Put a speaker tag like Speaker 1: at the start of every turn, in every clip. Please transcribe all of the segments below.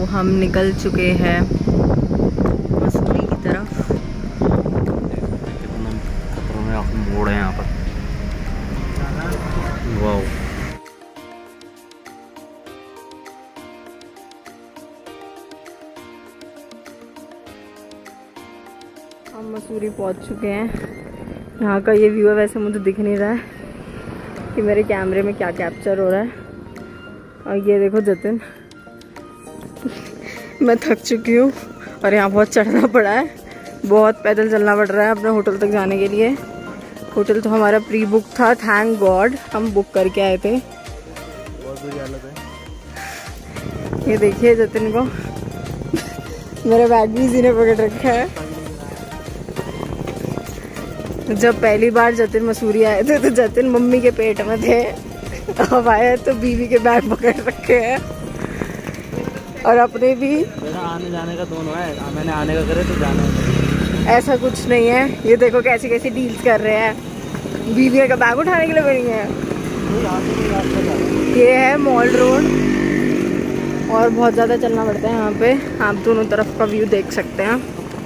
Speaker 1: हम निकल चुके हैं मसूरी की तरफ।
Speaker 2: कितना खतरनाक मोड़ है यहाँ पर। वाह,
Speaker 1: हम मसूरी पहुंच चुके हैं। यहाँ का ये व्यू है, वैसे मुझे दिख नहीं रहा है कि मेरे कैमरे में क्या कैप्चर हो रहा है। और ये देखो जतिन मैं थक चुकी हूँ और यहाँ बहुत चढ़ना पड़ा है, बहुत पैदल चलना पड़ रहा है अपने होटल तक जाने के लिए। होटल तो हमारा प्री बुक था, थैंक गॉड हम बुक करके आए थे।
Speaker 2: बहुत बुरी हालत है।
Speaker 1: ये देखिए जतिन को मेरा बैग भी इसी ने पकड़ रखा है। जब पहली बार जतिन मसूरी आए थे तो जतिन मम्मी के पेट में थे, अब आए तो बीवी के बैग पकड़ रखे हैं। और अपने भी
Speaker 2: मेरा आने जाने का दोनों है, मैंने आने का करे तो जाना है।
Speaker 1: ऐसा कुछ नहीं है। ये देखो कैसी कैसी डील्स कर रहे हैं, बीवी का बैग उठाने के लिए बनी है। ये है मॉल रोड और बहुत ज़्यादा चलना पड़ता है यहाँ पे। आप दोनों तरफ का व्यू देख सकते हैं।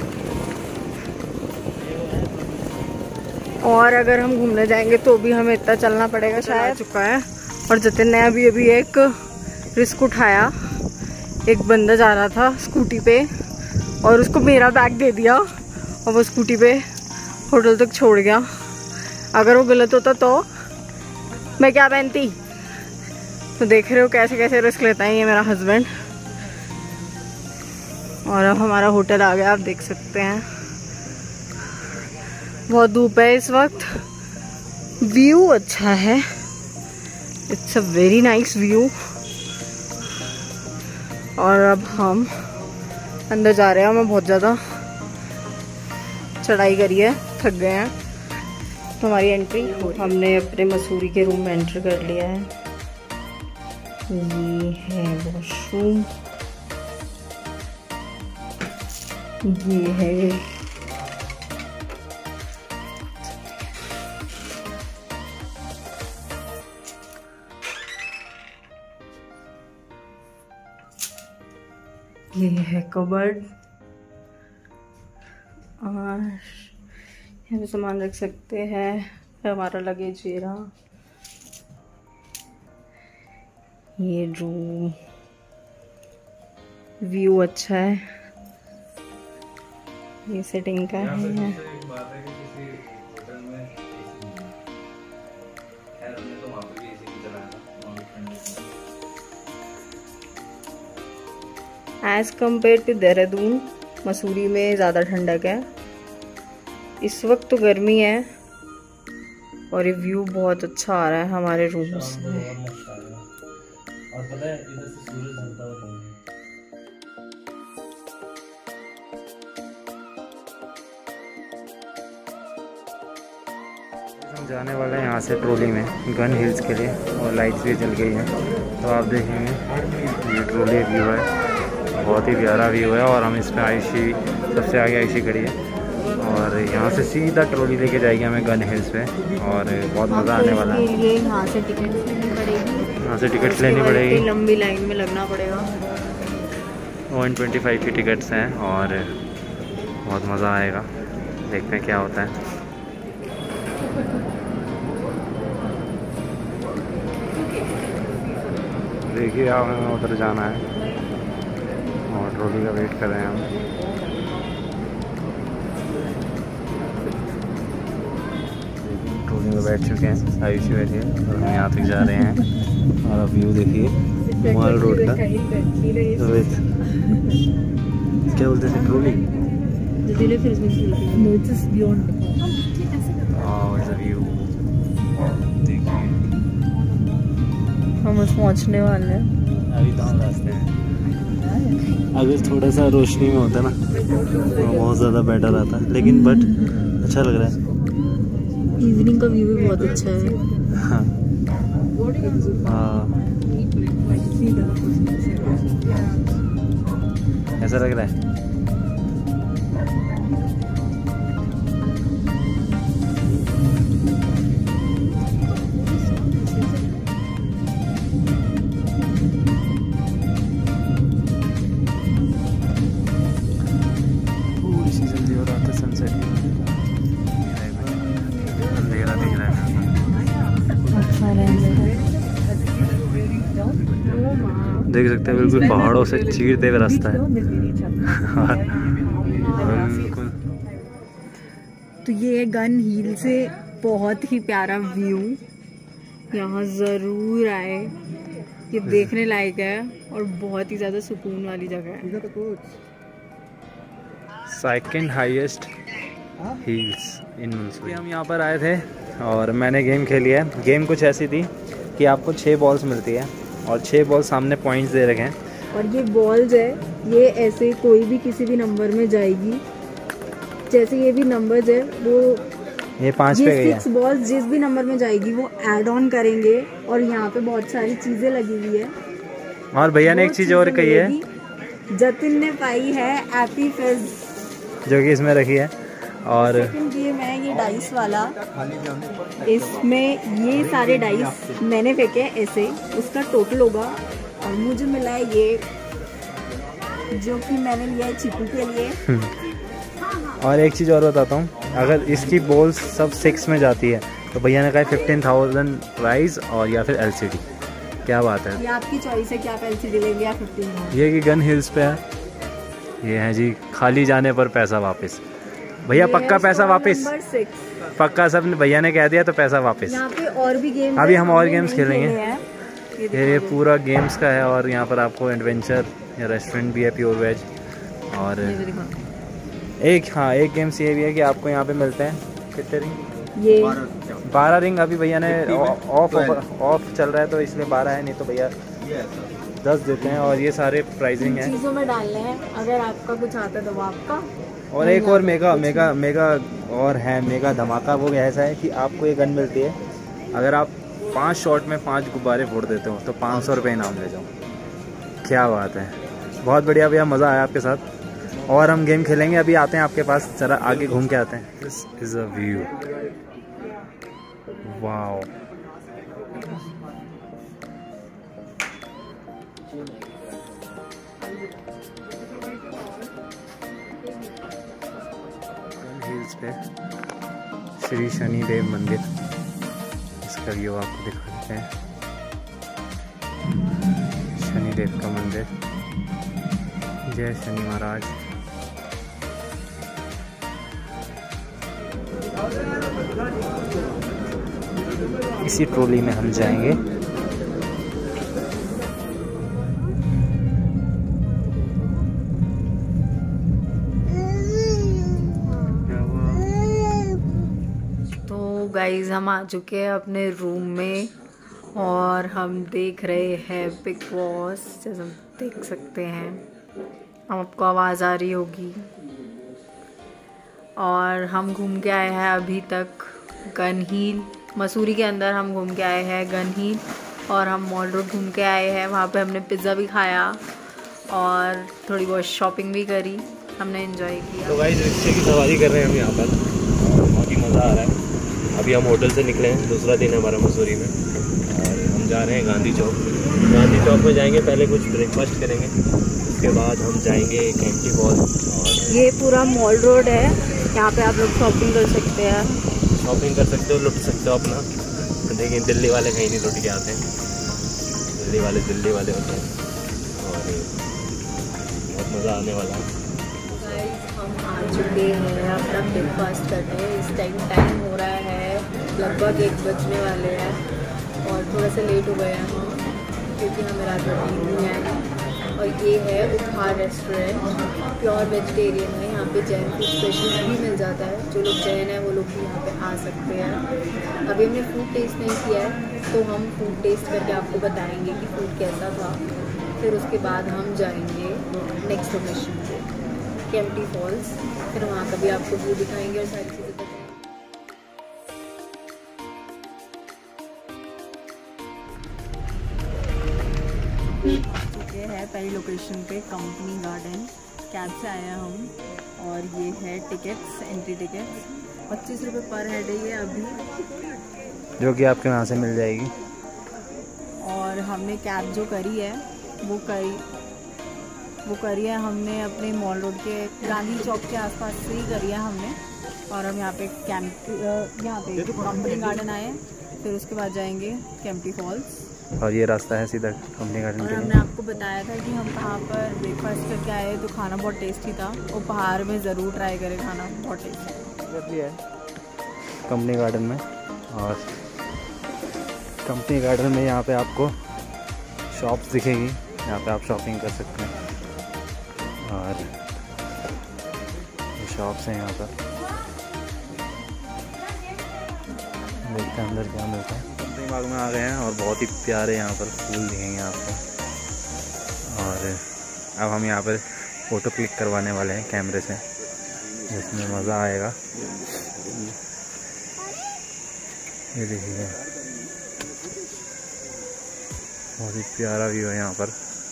Speaker 1: और अगर हम घूमने जाएंगे तो भी हमें इतना चलना पड़ेगा शायद। चुका है और जतिन ने अभी एक रिस्क उठाया। एक बंदा जा रहा था स्कूटी पे और उसको मेरा बैग दे दिया और वो स्कूटी पे होटल तक छोड़ गया। अगर वो गलत होता तो मैं क्या पहनती। तो देख रहे हो कैसे कैसे रिस्क लेता है ये मेरा हस्बैंड। और अब हमारा होटल आ गया, आप देख सकते हैं। बहुत धूप है इस वक्त, व्यू अच्छा है, it's a very nice view. और अब हम अंदर जा रहे हैं। हमें बहुत ज़्यादा चढ़ाई करी है, थक गए हैं, तो हमारी एंट्री हमने अपने मसूरी के रूम में एंटर कर लिया है। ये है वॉशरूम, ये है कबर्ड और यहाँ पे सामान रख सकते हैं। हमारा लगेज ये रहा। ये रूम व्यू अच्छा है, ये सेटिंग का है। As compare to Dehradun, Mussoorie में ज़्यादा ठंडक है। इस वक्त तो गर्मी है और ये व्यू बहुत अच्छा आ रहा है हमारे रूम से।
Speaker 2: और पता है इधर से सूरज ढलता हुआ हम जाने वाले हैं यहाँ से ट्रॉली में गन हिल्स के लिए और लाइट्स भी जल गई हैं। तो आप देखेंगे ये ट्रॉली व्यू है, बहुत ही प्यारा व्यू है। और हम इसमें आयशी सबसे आगे आयशी खड़ी है और यहाँ से सीधा ट्रॉली लेके जाएगी हमें गन हिल्स पे और बहुत मज़ा आने वाला है।
Speaker 1: यहाँ से टिकट लेनी पड़ेगी,
Speaker 2: यहाँ से टिकट्स लेनी पड़ेगी,
Speaker 1: लंबी लाइन में लगना पड़ेगा।
Speaker 2: 125 की टिकट्स हैं और बहुत मज़ा आएगा। देखते हैं क्या होता है। देखिए आप, हमें उधर जाना है और ट्रॉली का वेट कर रहे हैं हम। ट्रॉली में बैठ चुके हैं, आयुषी बैठी है और हम यहाँ तक जा रहे हैं। और अब व्यू देखिए मॉल रोड का। क्या बोलते थे ट्रॉली,
Speaker 1: हम उस पहुँचने वाले हैं
Speaker 2: अभी तो हम रास्ते में। अगर थोड़ा सा रोशनी में होता ना तो बहुत ज़्यादा बेटर आता, लेकिन बट अच्छा लग रहा है।
Speaker 1: इवनिंग का व्यू भी बहुत अच्छा है।
Speaker 2: हाँ ऐसा लग रहा है। देख सकते हैं बिल्कुल पहाड़ों से चीरते हुए रास्ता है। बिल्कुल।
Speaker 1: तो ये गन हिल से बहुत ही प्यारा व्यू, यहाँ ज़रूर आए, ये देखने लायक है और बहुत ही ज़्यादा सुकून वाली जगह है।
Speaker 2: Second highest hills in Mussoorie. हम यहाँ पर आए थे और मैंने गेम खेली है। गेम कुछ ऐसी थी कि आपको 6 बॉल्स मिलती है और 6 बॉल सामने पॉइंट्स दे रखे हैं
Speaker 1: और ये बॉल्स है, ये ऐसे कोई भी किसी भी नंबर में जाएगी। जैसे ये भी नंबर्स है, वो
Speaker 2: ये 5 पे गई है।
Speaker 1: 6 बॉल्स जिस भी नंबर में जाएगी वो ऐड ऑन करेंगे और यहाँ पे बहुत सारी चीजें लगी हुई है।
Speaker 2: और भैया ने एक चीज और कही है,
Speaker 1: जतिन ने पाई है एपी फिज,
Speaker 2: जो कि इसमें रखी है। और
Speaker 1: सेकंड गेम है ये डाइस वाला, इसमें ये सारे डाइस मैंने फेंके ऐसे, उसका टोटल होगा और मुझे मिला है ये, जो कि मैंने लिया है चिकू के लिए।
Speaker 2: और एक चीज़ और बताता हूँ, अगर इसकी बॉल्स सब 6 में जाती है तो भैया ने कहा 15,000 प्राइज और या फिर LCD। क्या बात है,
Speaker 1: ये आपकी चॉइस है कि आप LCD लेंगे या 15,000।
Speaker 2: ये कि गन हिल्स पे है, ये है जी खाली जाने पर पैसा वापस। भैया पक्का पैसा वापस, पक्का सब भैया ने कह दिया तो पैसा वापस।
Speaker 1: यहाँ पे और भी गेम्स,
Speaker 2: अभी हम और गेम्स खेलेंगे। ये पूरा गेम्स का है और यहाँ पर आपको एडवेंचर या रेस्टोरेंट भी है, प्योर वेज। और एक गेम्स ये भी है कि आपको यहाँ पे मिलते हैं कितने रिंग,
Speaker 1: ये
Speaker 2: 12 रिंग। अभी भैया ने ऑफ चल रहा है तो इसलिए 12 है, नहीं तो भैया 10 देते हैं। और ये सारे प्राइसिंग है,
Speaker 1: चीज़ों में डालने हैं, अगर आपका कुछ आता है तो वो आपका।
Speaker 2: और एक और मेगा और है मेगा धमाका। वो ऐसा है कि आपको ये गन मिलती है, अगर आप 5 शॉट में 5 गुब्बारे फोड़ देते हो तो 500 रुपये इनाम ले जाओ। क्या बात है, बहुत बढ़िया भैया, मज़ा आया आपके साथ। और हम गेम खेलेंगे, अभी आते हैं आपके पास, जरा आगे घूम के आते हैं। This is a view, wow. Hills पे श्री शनिदेव मंदिर, इसका व्यू आपको दिखाते हैं। शनिदेव का मंदिर, जय शनि महाराज। इसी ट्रॉली में हम जाएंगे।
Speaker 1: तो गाइज हम आ चुके हैं अपने रूम में और हम देख रहे हैं बिग बॉस, जैसे हम देख सकते हैं, आपको आवाज़ आ रही होगी। और हम घूम के आए हैं अभी तक गन हिल, मसूरी के अंदर हम घूम के आए हैं गन हिल, और हम मॉल रोड घूम के आए हैं। वहाँ पे हमने पिज़्ज़ा भी खाया और थोड़ी बहुत शॉपिंग भी करी, हमने एंजॉय किया।
Speaker 2: तो गाइस रिक्शे की सवारी कर रहे हैं हम यहाँ पर, बहुत ही मज़ा आ रहा है। अभी हम होटल से निकले हैं, दूसरा दिन है हमारा मसूरी में, और हम जा रहे हैं गांधी चौक। गांधी चौक में जाएंगे, पहले कुछ ब्रेकफास्ट करेंगे, उसके बाद हम जाएंगे कैंटी फॉल। और
Speaker 1: ये पूरा मॉल रोड है, यहाँ पे आप लोग शॉपिंग कर सकते हैं,
Speaker 2: लुट सकते हो अपना। देखिए दिल्ली वाले कहीं नहीं लुट के आते हैं, दिल्ली वाले होते हैं, और बहुत मज़ा आने वाला है।
Speaker 1: हम आ चुके हैं अपना ब्रेकफास्ट करने। इस टाइम हो रहा है लगभग 1 बजने वाले हैं और थोड़ा सा लेट हो गए हैं हम, क्योंकि हमें रात भर नींद नहीं आई। और ये है उपहार रेस्टोरेंट, प्योर वेजिटेरियन है, यहाँ पे जैन फूड स्पेशल भी मिल जाता है। जो लोग जैन है वो लोग भी यहाँ पे आ सकते हैं। अभी हमने फूड टेस्ट नहीं किया है, तो हम फूड टेस्ट करके आपको बताएंगे कि फूड कैसा था। फिर उसके बाद हम जाएंगे नेक्स्ट लोकेशन पे, केम्प्टी फॉल्स, फिर वहाँ का भी आपको व्यू दिखाएंगे और सारी चीज़ें बताएंगे। चुके हैं पहली लोकेशन पे, कंपनी गार्डन। कैब से आए हैं हम, और ये है टिकट्स, एंट्री टिकट्स 25 रुपये पर हेड है ये अभी,
Speaker 2: जो कि आपके यहाँ से मिल जाएगी।
Speaker 1: और हमने कैब जो करी है वो करी है हमने अपने मॉल रोड के गांधी चौक के आसपास से ही करी है हमने। और हम यहाँ पे कंपनी गार्डन आए, फिर उसके बाद जाएंगे केम्प्टी फॉल्स।
Speaker 2: और ये रास्ता है सीधा कंपनी गार्डन के लिए।
Speaker 1: हमने आपको बताया था कि हम कहाँ पर ब्रेकफास्ट करके आए, तो खाना बहुत टेस्टी था। वो पहाड़ में ज़रूर ट्राई करें, खाना बहुत टेस्टी
Speaker 2: है कंपनी गार्डन में। और कंपनी गार्डन में यहाँ पे आपको शॉप्स दिखेगी, यहाँ पे आप शॉपिंग कर सकते हैं। और ये शॉप्स हैं यहाँ पर, देखते हैं अंदर क्या मिलता है। कंपनी बाग में आ गए हैं और बहुत ही प्यारे यहाँ पर फूल दिखेंगे आपको। और अब हम यहाँ पर फ़ोटो क्लिक करवाने वाले हैं कैमरे से, जिसमें मज़ा आएगा। ये देखिए बहुत ही प्यारा व्यू है यहाँ पर।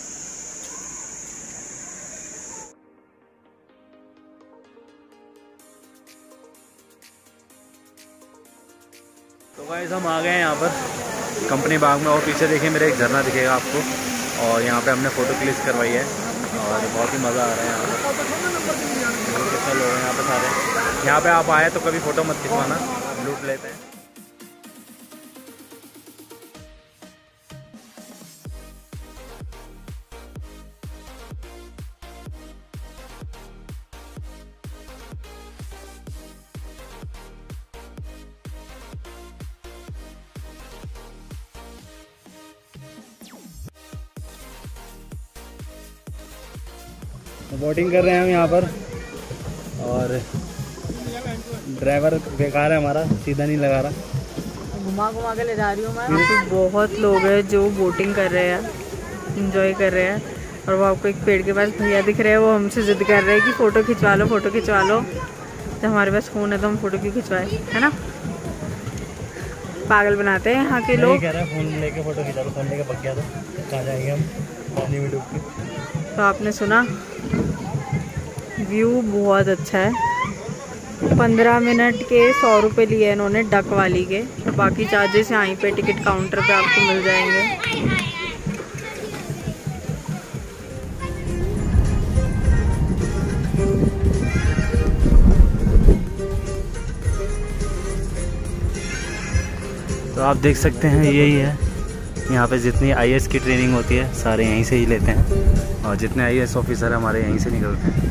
Speaker 2: तो गाइस हम आ गए हैं यहाँ पर कंपनी बाग में। और पीछे देखिए मेरे एक झरना दिखेगा आपको, और यहाँ पे हमने फ़ोटो क्लिक करवाई है और बहुत ही मज़ा आ रहा है यहाँ पर। कितने लोग हैं यहाँ पे सारे। यहाँ पे आप आए तो कभी फ़ोटो मत खिंचवाना, लूट लेते हैं। बोटिंग कर रहे हैं हम यहाँ पर, और ड्राइवर बेकार है हमारा, सीधा नहीं लगा रहा।
Speaker 1: घुमा घुमा के ले जा रही हूँ मैं। बहुत लोग हैं जो बोटिंग कर रहे हैं, इंजॉय कर रहे हैं। और वो आपको एक पेड़ के पास भैया दिख रहे हैं, वो हमसे जिद कर रहे हैं कि फ़ोटो खिंचवा लो, फ़ोटो खिंचवा लो। जब हमारे पास फ़ोन है तो हम फ़ोटो क्यों खिंचवाए, है ना। पागल बनाते हैं यहाँ के लोग।
Speaker 2: कह रहे हैं फ़ोन लेके फ़ोटो खिंचा लो, फ़ोन लेके भाग गया तो कहाँ जाएंगे हम, पानी में डूब के।
Speaker 1: तो आपने सुना, व्यू बहुत अच्छा है। 15 मिनट के 100 रुपये लिए इन्होंने डक वाली के, बाकी चार्जेस यहीं पे टिकट काउंटर पे आपको मिल जाएंगे।
Speaker 2: तो आप देख सकते हैं यही है, यहाँ पे जितनी IAS की ट्रेनिंग होती है सारे यहीं से ही लेते हैं, और जितने IAS ऑफिसर हमारे यहीं से निकलते हैं।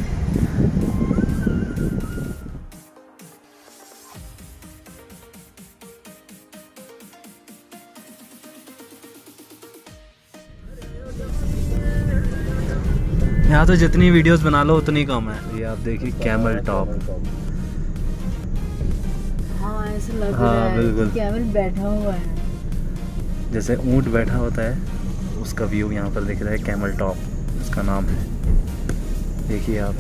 Speaker 2: यहाँ तो जितनी वीडियोस बना लो उतनी कम है। ये आप देखिए कैमल टॉप।
Speaker 1: हाँ ऐसा लग
Speaker 2: हाँ,
Speaker 1: रहा है
Speaker 2: बिल्कुल
Speaker 1: कैमल बैठा हुआ है,
Speaker 2: जैसे ऊंट बैठा होता है, उसका व्यू यहाँ पर दिख रहा है। कैमल टॉप उसका नाम है। देखिए आप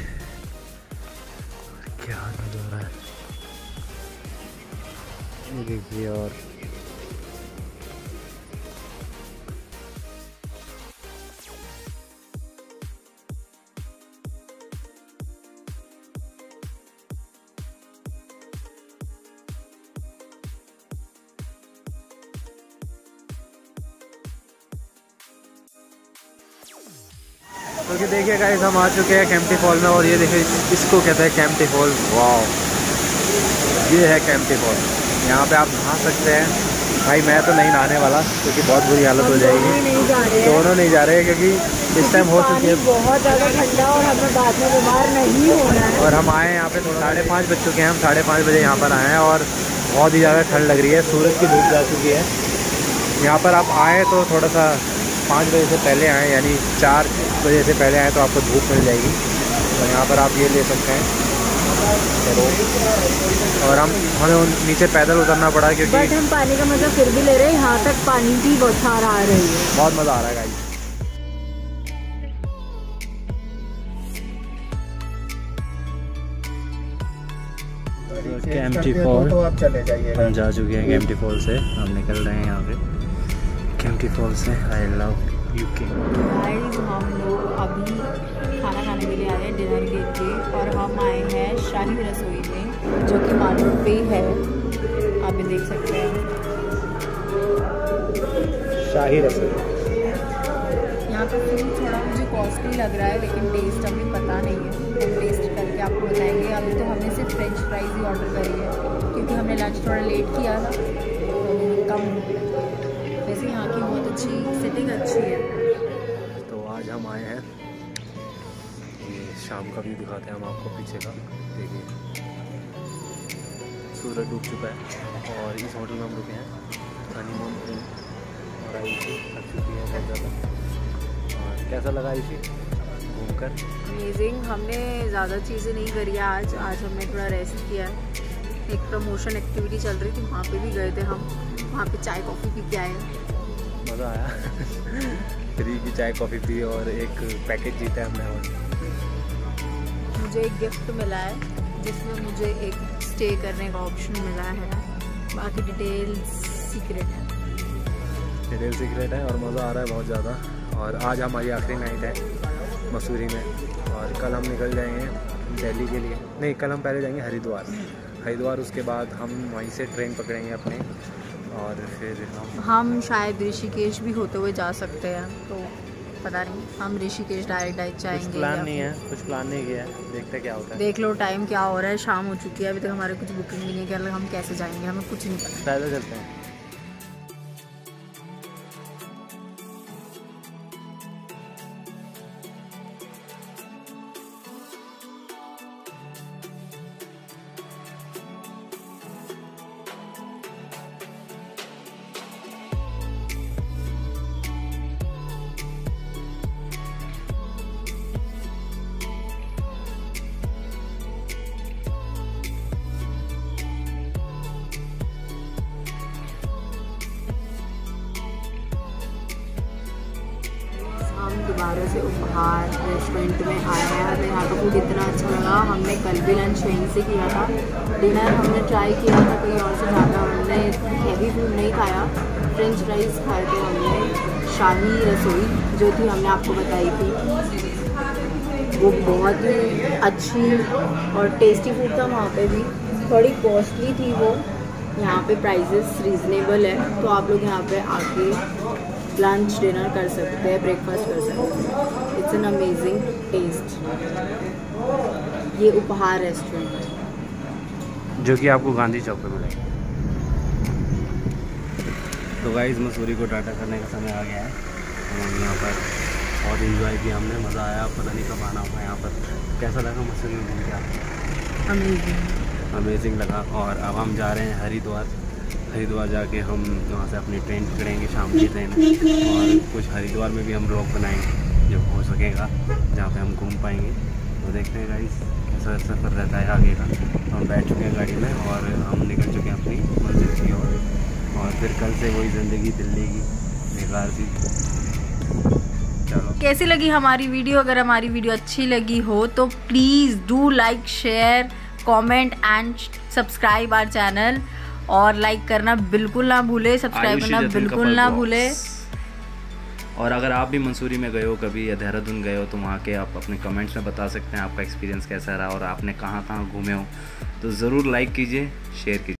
Speaker 2: क्या नज़ारा है, ये देखिए। और क्योंकि देखिए गाइस हम आ चुके हैं केम्प्टी फॉल में, और ये देखिए इसको कहते हैं केम्प्टी फॉल। वाह, ये है केम्प्टी फॉल। यहाँ पे आप नहा सकते हैं। भाई मैं तो नहीं नहाने वाला क्योंकि बहुत बुरी हालत हो जाएगी। दोनों नहीं जा रहे हैं क्योंकि इस टाइम हो चुकी है
Speaker 1: बहुत ज़्यादा ठंडा, और हमें बाद में बीमार नहीं होना है।
Speaker 2: और हम आए यहाँ पे 5:30 बज चुके हैं। हम 5:30 बजे यहाँ पर आए हैं और बहुत ही ज़्यादा ठंड लग रही है। सूरज की धूप जा चुकी है। यहाँ पर आप आएँ तो थोड़ा सा 5 बजे से पहले आएँ, यानी 4 बजे से पहले आएँ तो आपको धूप मिल जाएगी। तो यहाँ पर आप ये ले सकते हैं। और हमें नीचे पैदल उतरना पड़ा क्योंकि
Speaker 1: बट हम पानी का मज़ा फिर भी ले रहे हैं। यहाँ तक पानी की बौछार आ रही है,
Speaker 2: बहुत मज़ा आ रहा है गाइस। केम्प्टी फॉल
Speaker 3: तो आप चले जाइए।
Speaker 2: हम जा चुके हैं। केम्प्टी फॉल से हम निकल रहे हैं यहाँ पे। केम्प्टी फॉल से आई लव यूके।
Speaker 1: गाइस हम लोग अभी खाना खाने के लिए आए हैं डिनर के लिए, और हम आए हैं शाही रसोई में जो कि माल रोड पे ही है। आप भी देख सकते हैं
Speaker 2: शाही रसोई।
Speaker 1: यहाँ पे फूड थोड़ा मुझे कॉस्टली लग रहा है, लेकिन टेस्ट अभी पता नहीं है। हम टेस्ट करके आपको बताएंगे। अभी तो हमने सिर्फ फ्रेंच फ्राइज ही ऑर्डर करी है क्योंकि हमने लंच थोड़ा लेट किया था, तो कम वैसे यहाँ की बहुत अच्छी सेटिंग अच्छी है।
Speaker 2: तो आज हम आए हैं, ये शाम का व्यू दिखाते हैं हम आपको पीछे का। देखिए सूरज डूब चुका है और इस होटल में हम रुके हैं हनीमून इन, और आयुषी थक चुकी है बहुत ज़्यादा। और कैसा लगा आयुषी घूमकर?
Speaker 1: अमेजिंग। हमने ज़्यादा चीज़ें नहीं करी है आज हमने थोड़ा रेस्ट किया है। एक प्रमोशन एक्टिविटी चल रही थी, वहाँ पे भी गए थे हम, वहाँ पे चाय कॉफ़ी पी के आए।
Speaker 2: मज़ा आया फ्री की चाय कॉफ़ी पी और एक पैकेज जीता है हमने। और
Speaker 1: मुझे एक गिफ्ट मिला है जिसमें मुझे एक स्टे करने का ऑप्शन मिला है। बाकी डिटेल्स सीक्रेट है।
Speaker 2: और मज़ा आ रहा है बहुत ज़्यादा। और आज हमारी आखिरी नाइट है मसूरी में, और कल हम निकल जाएंगे दिल्ली के लिए। नहीं, कल हम पहले जाएंगे हरिद्वार, उसके बाद हम वहीं से ट्रेन पकड़ेंगे अपने, और फिर
Speaker 1: हम शायद ऋषिकेश भी होते हुए जा सकते हैं। तो पता नहीं, हम ऋषिकेश डायरेक्ट जाएंगे।
Speaker 2: कुछ प्लान नहीं किया है, देखते क्या होता है।
Speaker 1: देख लो टाइम क्या हो रहा है, शाम हो चुकी है, अभी तक हमारे कुछ बुकिंग भी नहीं किया। हम कैसे जाएंगे, हमें कुछ नहीं पता।
Speaker 2: पैदल चलते हैं।
Speaker 1: दोबारा से उपहार रेस्टोरेंट में आए हैं। तो यहाँ का फूड इतना अच्छा लगा। हमने कल भी लंच वहीं से किया था। डिनर हमने ट्राई किया था कहीं और से ज़्यादा, हमने हैवी फूड नहीं खाया। फ्रेंच फ्राइज़ खाए थे हमने। शाही रसोई जो थी हमने आपको बताई थी, वो बहुत ही अच्छी और टेस्टी फूड था। वहाँ पे भी थोड़ी कॉस्टली थी वो, यहाँ पे प्राइसेस रीज़नेबल है। तो आप लोग यहाँ पे आके लंच डिनर कर सकते हैं, ब्रेकफास्ट कर सकते हैं। It's an amazing taste. ये उपहार रेस्टोरेंट
Speaker 2: जो कि आपको गांधी चौक पे मिलेगा। तो गाइस मसूरी को टाटा करने का समय आ गया है। हम यहाँ पर बहुत इंजॉय किया हमने, मज़ा आया। पता नहीं कब आना होगा यहाँ पर। कैसा लगा मसूरी में घूम के? अमेजिंग लगा। और अब हम जा रहे हैं हरिद्वार जाके हम वहाँ से अपनी ट्रेन पकड़ेंगे, शाम की ट्रेन। और कुछ हरिद्वार में भी हम व्लॉग बनाएंगे जो हो सकेगा, जहाँ पे हम घूम पाएंगे। तो देखते हैं गाइस कैसा सफ़र रहता है आगे का। तो हम बैठ चुके हैं गाड़ी में और हम निकल चुके हैं अपनी मंजिल की ओर। और फिर कल से वही ज़िंदगी दिल्ली की बेकार सी। चलो,
Speaker 1: कैसी लगी हमारी वीडियो? अगर हमारी वीडियो अच्छी लगी हो तो please do like, share, comment and subscribe our channel. और लाइक करना बिल्कुल ना भूले, सब्सक्राइब करना बिल्कुल ना भूले।
Speaker 2: और अगर आप भी मंसूरी में गए हो कभी या देहरादून गए हो तो वहाँ के आप अपने कमेंट्स में बता सकते हैं आपका एक्सपीरियंस कैसा रहा और आपने कहाँ घूमे हो। तो ज़रूर लाइक कीजिए, शेयर कीजिए।